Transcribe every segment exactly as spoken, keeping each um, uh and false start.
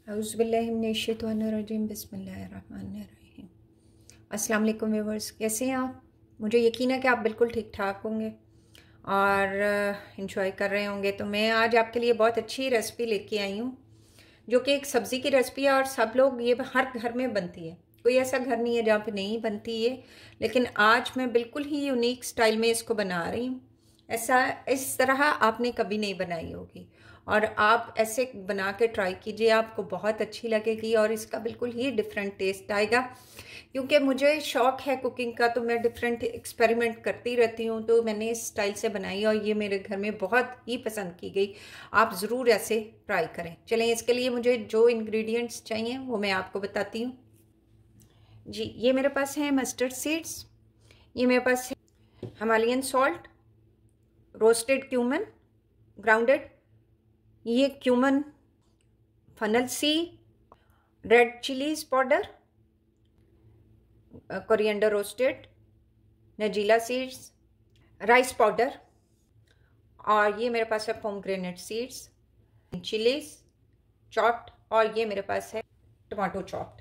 औज़ुबिल्लाहिमिनश्शैतानिर्रजीम बिस्मिल्लाहिर्रहमानिर्रहीम। अस्सलाम वालेकुम व्यूअर्स, कैसे हैं आप? मुझे यकीन है कि आप बिल्कुल ठीक ठाक होंगे और इन्जॉय कर रहे होंगे। तो मैं आज आपके लिए बहुत अच्छी रेसिपी लेके आई हूँ, जो कि एक सब्ज़ी की रेसिपी है और सब लोग ये हर घर में बनती है। कोई ऐसा घर नहीं है जहाँ पे नहीं बनती है, लेकिन आज मैं बिल्कुल ही यूनिक स्टाइल में इसको बना रही हूँ। ऐसा इस तरह आपने कभी नहीं बनाई होगी और आप ऐसे बना के ट्राई कीजिए, आपको बहुत अच्छी लगेगी और इसका बिल्कुल ही डिफरेंट टेस्ट आएगा। क्योंकि मुझे शौक़ है कुकिंग का, तो मैं डिफरेंट एक्सपेरिमेंट करती रहती हूँ, तो मैंने इस स्टाइल से बनाई और ये मेरे घर में बहुत ही पसंद की गई। आप ज़रूर ऐसे ट्राई करें। चलें, इसके लिए मुझे जो इंग्रेडिएंट्स चाहिए वो मैं आपको बताती हूँ जी। ये मेरे पास है मस्टर्ड सीड्स, ये मेरे पास है Himalayan salt, roasted cumin grounded, ये क्यूमन फनल सी, red chillies powder, coriander roasted, nigella seeds, rice powder, और ये मेरे पास है पोमग्रेनेट सीड्स, चिलीज चॉप्ड, और ये मेरे पास है टमाटो चॉप्ड,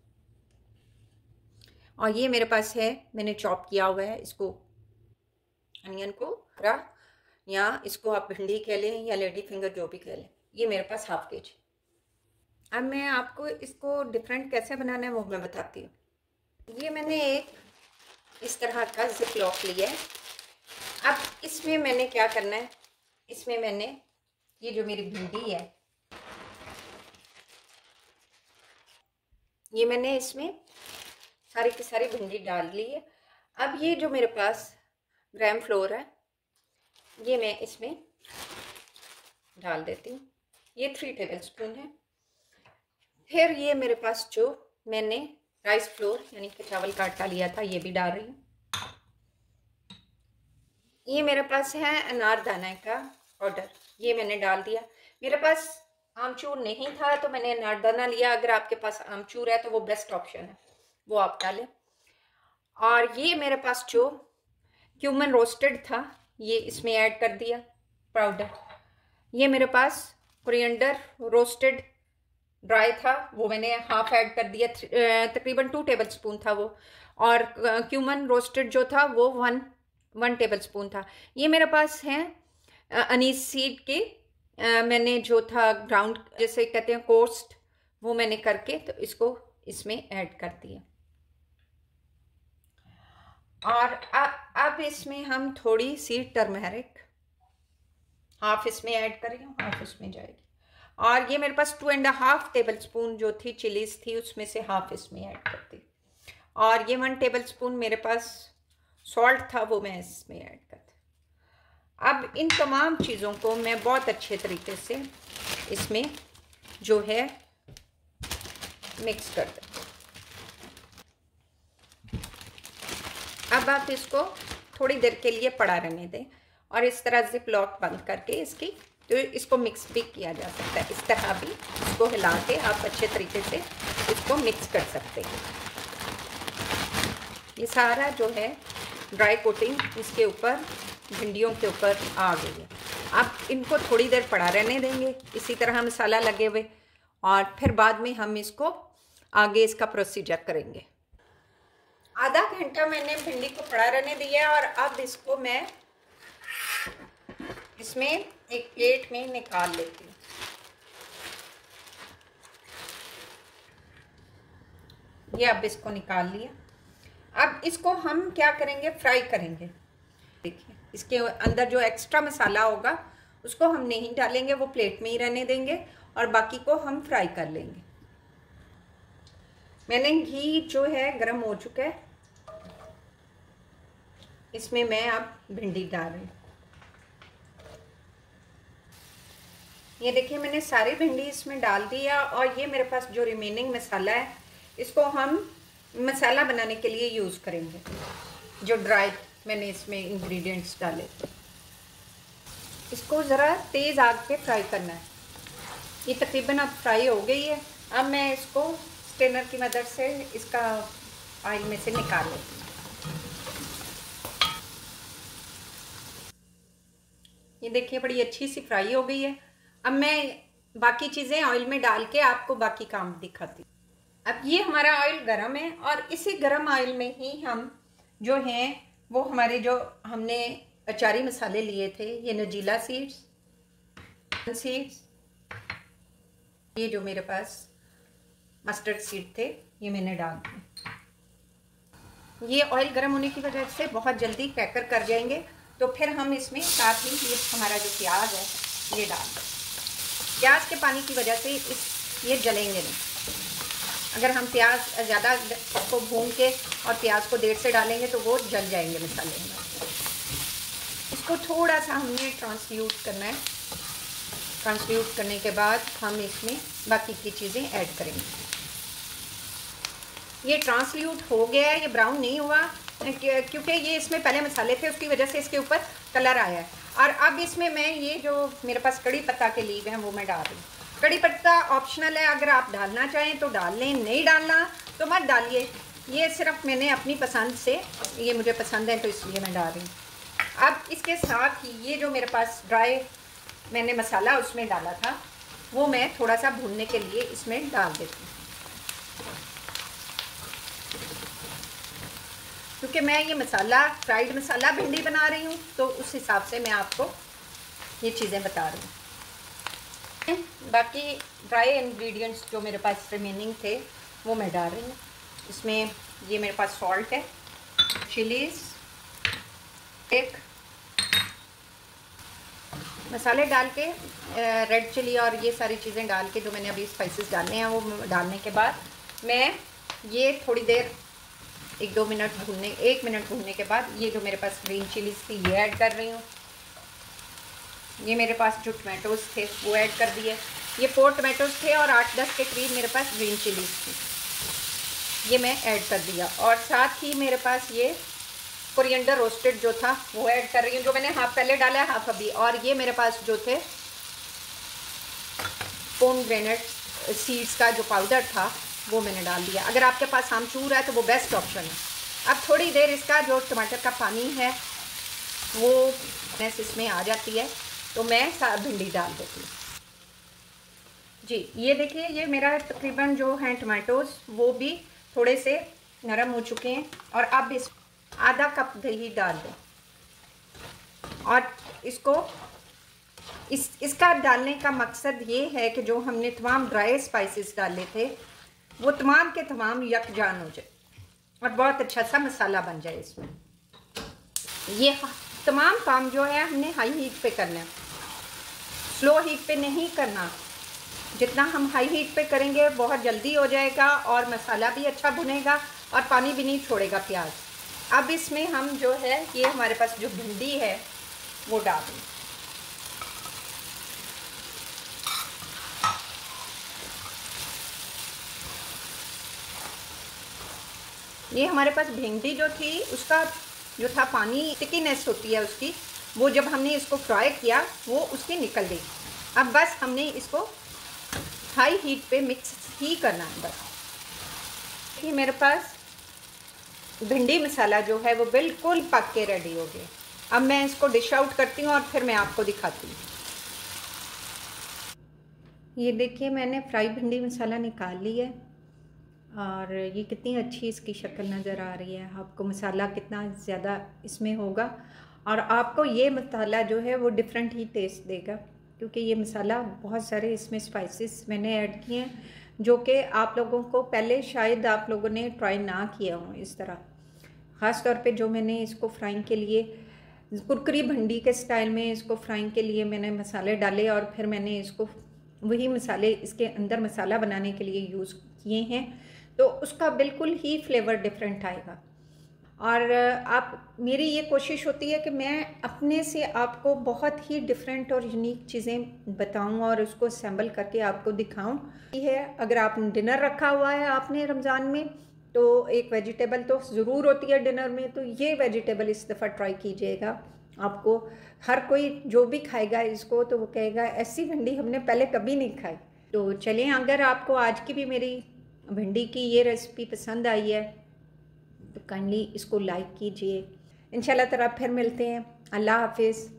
और ये मेरे पास है मैंने चॉप किया हुआ है इसको अनियन को, या इसको आप भिंडी कह लें या लेडी फिंगर जो भी कह लें। ये मेरे पास हाफ के जी। अब मैं आपको इसको डिफरेंट कैसे बनाना है वो मैं बताती हूँ। ये मैंने एक इस तरह का जिप लॉक लिया है। अब इसमें मैंने क्या करना है, इसमें मैंने ये जो मेरी भिंडी है, ये मैंने इसमें सारी की सारी भिंडी डाल ली है। अब ये जो मेरे पास ग्राम फ्लोर है, ये मैं इसमें डाल देती हूँ। ये थ्री टेबल स्पून है। फिर ये मेरे पास जो मैंने राइस फ्लोर यानी कि चावल का आटा लिया था, ये भी डाल रही हूँ। ये मेरे पास है अनारदाना का पाउडर, ये मैंने डाल दिया। मेरे पास आमचूर नहीं था तो मैंने अनारदाना लिया। अगर आपके पास आमचूर है तो वो बेस्ट ऑप्शन है, वो आप डालें। और ये मेरे पास जो क्यूमन रोस्टेड था, ये इसमें ऐड कर दिया पाउडर। ये मेरे पास कोरिएंडर रोस्टेड ड्राई था, वो मैंने हाफ ऐड कर दिया, तकरीबन टू टेबल स्पून था वो। और क्यूमन रोस्टेड जो था वो वन वन टेबल स्पून था। ये मेरे पास है अनीस सीड के, आ, मैंने जो था ग्राउंड जैसे कहते हैं कोस्ट, वो मैंने करके तो इसको इसमें ऐड कर दिया। और अब इसमें हम थोड़ी सी टर्मरिक हाफ इसमें ऐड कर रही हूँ, हाफ इसमें जाएगी। और ये मेरे पास two and half tablespoon जो थी चिलीज थी, उसमें से हाफ इसमें ऐड करती। और ये वन टेबल स्पून मेरे पास सॉल्ट था, वो मैं इसमें ऐड करती। अब इन तमाम चीज़ों को मैं बहुत अच्छे तरीके से इसमें जो है मिक्स कर देती। अब आप इसको थोड़ी देर के लिए पड़ा रहने दें और इस तरह जिप लॉक बंद करके इसकी तो इसको मिक्स भी किया जा सकता है। इस तरह भी इसको हिला के आप अच्छे तरीके से इसको मिक्स कर सकते हैं। ये सारा जो है ड्राई कोटिंग इसके ऊपर भिंडियों के ऊपर आ गई है। आप इनको थोड़ी देर पड़ा रहने देंगे इसी तरह मसाला लगे हुए, और फिर बाद में हम इसको आगे इसका प्रोसीजर करेंगे। आधा घंटा मैंने भिंडी को पड़ा रहने दिया और अब इसको मैं इसमें एक प्लेट में निकाल लेती हूँ। ये अब इसको निकाल लिया। अब इसको हम क्या करेंगे, फ्राई करेंगे। देखिए इसके अंदर जो एक्स्ट्रा मसाला होगा उसको हम नहीं डालेंगे, वो प्लेट में ही रहने देंगे और बाकी को हम फ्राई कर लेंगे। मैंने घी जो है गरम हो चुका है, इसमें मैं अब भिंडी डाल रही हूँ। ये देखिए मैंने सारी भिंडी इसमें डाल दिया और ये मेरे पास जो रिमेनिंग मसाला है इसको हम मसाला बनाने के लिए यूज़ करेंगे। जो ड्राई मैंने इसमें इंग्रेडिएंट्स डाले, इसको ज़रा तेज़ आग पे फ्राई करना है। ये तकरीबन अब फ्राई हो गई है। अब मैं इसको स्ट्रेनर की मदद से इसका ऑयल में से निकाल लेती हूँ। ये देखिए बड़ी अच्छी सी फ्राई हो गई है। अब मैं बाकी चीज़ें ऑयल में डाल के आपको बाकी काम दिखाती हूँ। अब ये हमारा ऑयल गरम है और इसी गरम ऑयल में ही हम जो हैं वो हमारे जो हमने अचारी मसाले लिए थे, ये नजीला सीड्स सीड्स ये जो मेरे पास मस्टर्ड सीड थे, ये मैंने डाल दिए। ये ऑयल गर्म होने की वजह से बहुत जल्दी क्रैकर कर जाएंगे, तो फिर हम इसमें साथ ही ये हमारा जो प्याज है ये डाल दें। प्याज के पानी की वजह से इस ये जलेंगे नहीं। अगर हम प्याज ज़्यादा को भून के और प्याज को देर से डालेंगे तो वो जल जाएंगे मसाले हमारे। इसको थोड़ा सा हमने ट्रांसल्यूट करना है। ट्रांसल्यूट करने के बाद हम इसमें बाकी की चीज़ें ऐड करेंगे। ये ट्रांसल्यूट हो गया है, ये ब्राउन नहीं हुआ क्योंकि ये इसमें पहले मसाले थे, उसकी वजह से इसके ऊपर कलर आया है। और अब इसमें मैं ये जो मेरे पास कड़ी पत्ता के लीव हैं वो मैं डाल रही हूँ। कड़ी पत्ता ऑप्शनल है, अगर आप डालना चाहें तो डाल लें, नहीं डालना तो मत डालिए। ये सिर्फ मैंने अपनी पसंद से, ये मुझे पसंद है तो इसलिए मैं डाल रही हूँ। अब इसके साथ ही ये जो मेरे पास ड्राई मैंने मसाला उसमें डाला था वो मैं थोड़ा सा भूनने के लिए इसमें डाल देती हूँ, क्योंकि मैं ये मसाला फ्राइड मसाला भिंडी बना रही हूँ तो उस हिसाब से मैं आपको ये चीज़ें बता रही हूँ। बाकी ड्राई इंग्रेडिएंट्स जो मेरे पास रिमेनिंग थे वो मैं डाल रही हूँ इसमें। ये मेरे पास सॉल्ट है, चिलीज़, एक मसाले डाल के रेड चिली और ये सारी चीज़ें डाल के जो मैंने अभी स्पाइसेस डालने हैं वो डालने के बाद मैं ये थोड़ी देर एक दो मिनट भूनने एक मिनट भूनने के बाद ये जो मेरे पास ग्रीन चिलीज़ थी ये ऐड कर रही हूँ। ये मेरे पास जो टमाटोज़ थे वो ऐड कर दिए। ये फोर टमाटोज़ थे और आठ दस के करीब मेरे पास ग्रीन चिलीज़ थी, ये मैं ऐड कर दिया। और साथ ही मेरे पास ये कोरिएंडर रोस्टेड जो था वो ऐड कर रही हूँ, जो मैंने हाफ पहले डाला है हाफ अभी। और ये मेरे पास जो थे पोमग्रेनेट सीड्स का जो पाउडर था वो मैंने डाल दिया। अगर आपके पास आमचूर है तो वो बेस्ट ऑप्शन है। अब थोड़ी देर इसका जो टमाटर का पानी है वो इसमें आ जाती है तो मैं साथ भिंडी डाल देती हूँ। जी ये देखिए, ये मेरा तकरीबन जो हैं टमाटोज़ वो भी थोड़े से नरम हो चुके हैं। और अब इस आधा कप दही डाल दें और इसको इस इसका डालने का मकसद ये है कि जो हमने तमाम ड्राई स्पाइसेस डाले थे वो तमाम के तमाम यकजान हो जाए और बहुत अच्छा सा मसाला बन जाए इसमें। ये तमाम काम जो है हमने हाई हीट पे करना है, स्लो हीट पे नहीं करना। जितना हम हाई हीट पे करेंगे बहुत जल्दी हो जाएगा और मसाला भी अच्छा भुनेगा और पानी भी नहीं छोड़ेगा प्याज। अब इसमें हम जो है ये हमारे पास जो भिंडी है वो डाल दें। ये हमारे पास भिंडी जो थी उसका जो था पानी थिकनेस होती है उसकी, वो जब हमने इसको फ्राई किया वो उसकी निकल गई। अब बस हमने इसको हाई हीट पे मिक्स ही करना है बस। ये मेरे पास भिंडी मसाला जो है वो बिल्कुल पक के रेडी हो गया। अब मैं इसको डिश आउट करती हूँ और फिर मैं आपको दिखाती हूँ। ये देखिए मैंने फ्राई भिंडी मसाला निकाल लिया है और ये कितनी अच्छी इसकी शक्ल नज़र आ रही है। आपको मसाला कितना ज़्यादा इसमें होगा और आपको ये मसाला जो है वो डिफरेंट ही टेस्ट देगा, क्योंकि ये मसाला बहुत सारे इसमें स्पाइसेस मैंने ऐड किए हैं जो कि आप लोगों को पहले शायद आप लोगों ने ट्राई ना किया हो इस तरह। ख़ास तौर पे जो मैंने इसको फ्राइंग के लिए कुरकुरी भिंडी के स्टाइल में इसको फ्राइंग के लिए मैंने मसाले डाले और फिर मैंने इसको वही मसाले इसके अंदर मसाला बनाने के लिए यूज़ किए हैं, तो उसका बिल्कुल ही फ्लेवर डिफरेंट आएगा। और आप मेरी ये कोशिश होती है कि मैं अपने से आपको बहुत ही डिफरेंट और यूनिक चीज़ें बताऊं और उसको असेंबल करके आपको दिखाऊं। ये है, अगर आप डिनर रखा हुआ है आपने रमज़ान में तो एक वेजिटेबल तो ज़रूर होती है डिनर में, तो ये वेजिटेबल इस दफ़ा ट्राई कीजिएगा। आपको हर कोई जो भी खाएगा इसको तो वो कहेगा ऐसी भिंडी हमने पहले कभी नहीं खाई। तो चलिए, अगर आपको आज की भी मेरी भिंडी की ये रेसिपी पसंद आई है तो काइंडली इसको लाइक कीजिए। इंशाल्लाह ताला फिर मिलते हैं। अल्लाह हाफिज़।